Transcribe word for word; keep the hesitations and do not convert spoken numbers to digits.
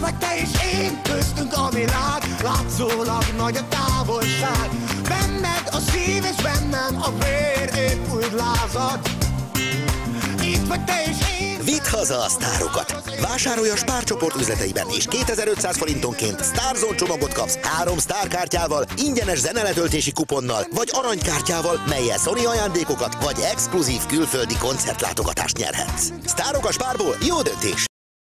vagy te és én, köztünk a világ, látszólag nagy a távolság. Benned a szív és bennem a vér, épp úgy lázad. Itt vagy te és én. Vidd haza a sztárokat! Vásárolj a Spár csoport üzleteiben, és kétezer-ötszáz forintonként Starzone csomagot kapsz három sztárkártyával, ingyenes zeneletöltési kuponnal, vagy aranykártyával, mellyel Sony ajándékokat, vagy exkluzív külföldi koncertlátogatást nyerhetsz. Sztárok a Spárból, jó döntés!